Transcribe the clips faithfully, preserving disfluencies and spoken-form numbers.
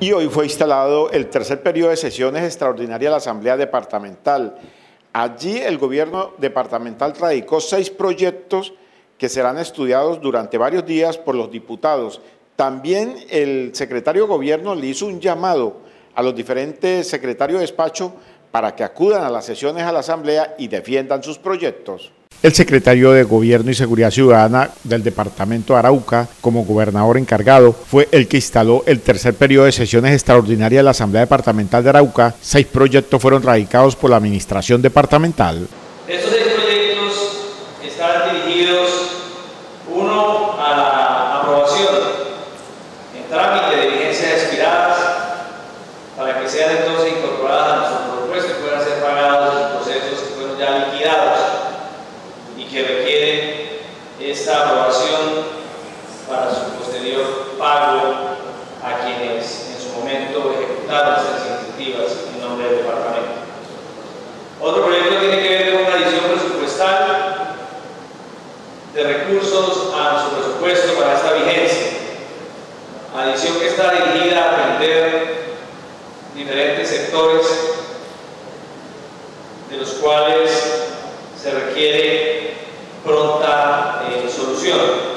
Y hoy fue instalado el tercer periodo de sesiones extraordinarias de la Asamblea Departamental. Allí el gobierno departamental radicó seis proyectos que serán estudiados durante varios días por los diputados. También el secretario de Gobierno le hizo un llamado a los diferentes secretarios de despacho para que acudan a las sesiones a la Asamblea y defiendan sus proyectos. El secretario de Gobierno y Seguridad Ciudadana del departamento de Arauca, como gobernador encargado, fue el que instaló el tercer periodo de sesiones extraordinarias de la Asamblea Departamental de Arauca. Seis proyectos fueron radicados por la administración departamental. Estos seis proyectos están dirigidos, uno, a la aprobación en trámite de vigencias expiradas, para que sean entonces incorporadas a nuestro presupuesto y puedan ser pagados los procesos que fueron ya liquidados y que requieren esta aprobación para su posterior pago a quienes en su momento ejecutaron estas iniciativas en nombre del departamento. Otro proyecto tiene que ver con una adición presupuestal de recursos a nuestro presupuesto para esta vigencia, adición que está dirigida a atender diferentes sectores de los cuales se requiere pronta eh, solución.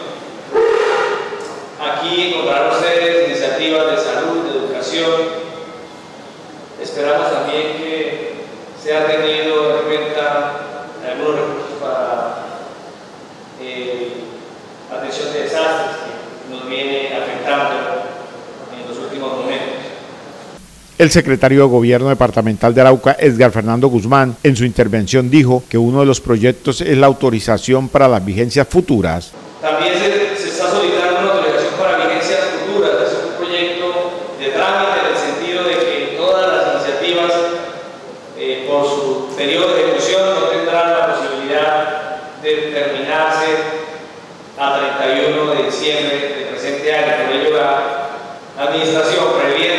Aquí encontrarán ustedes iniciativas de salud, de educación. Esperamos también que sea tenido en cuenta algunos recursos para eh, atención de desastres que nos viene afectando en los últimos momentos. El secretario de Gobierno departamental de Arauca, Edgar Fernando Guzmán, en su intervención dijo que uno de los proyectos es la autorización para las vigencias futuras. También se, se está solicitando una autorización para vigencias futuras. Es un proyecto de trámite en el sentido de que todas las iniciativas eh, por su periodo de ejecución no tendrán la posibilidad de terminarse a treinta y uno de diciembre del presente año. Por ello la administración, previendo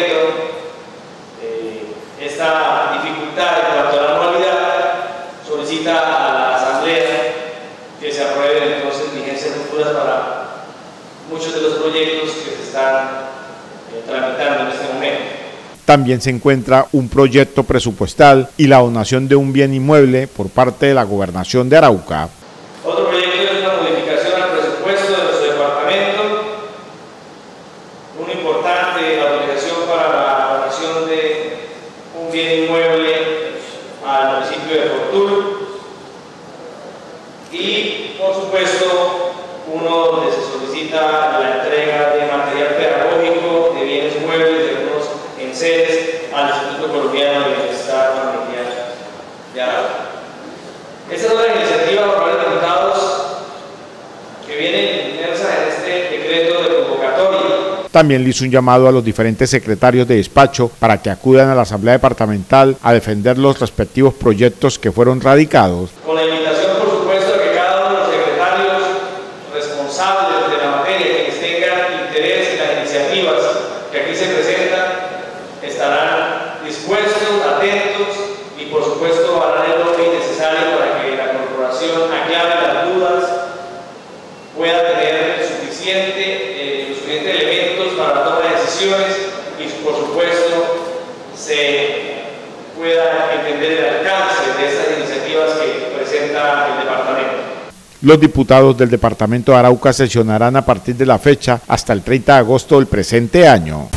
esta dificultad en cuanto a la anualidad, solicita a la Asamblea que se aprueben entonces vigencias futuras para muchos de los proyectos que se están eh, tramitando en este momento. También se encuentra un proyecto presupuestal y la donación de un bien inmueble por parte de la Gobernación de Arauca. Otro proyecto es una modificación al presupuesto de nuestro departamento, una importante autorización para la donación de un bien inmueble al municipio de Fortul y, por supuesto, uno donde se solicita la entrega de material pedagógico, de bienes muebles, de algunos enseres al Instituto Colombiano de Bienestar Familiar de Arauca. Estas son las iniciativas, honorables diputados, que vienen inmersas en este decreto de convocatoria. También le hizo un llamado a los diferentes secretarios de despacho para que acudan a la Asamblea Departamental a defender los respectivos proyectos que fueron radicados. Con la invitación, por supuesto, a que cada uno de los secretarios responsables de la materia, quienes tengan interés en las iniciativas que aquí se presentan, estarán dispuestos, atentos y, por supuesto, harán el lobby necesario para que la corporación aclare las dudas, pueda tener suficiente, eh, los suficientes elementos para la toma de decisiones y, por supuesto, se pueda entender el alcance de estas iniciativas que presenta el departamento. Los diputados del departamento de Arauca sesionarán a partir de la fecha hasta el treinta de agosto del presente año.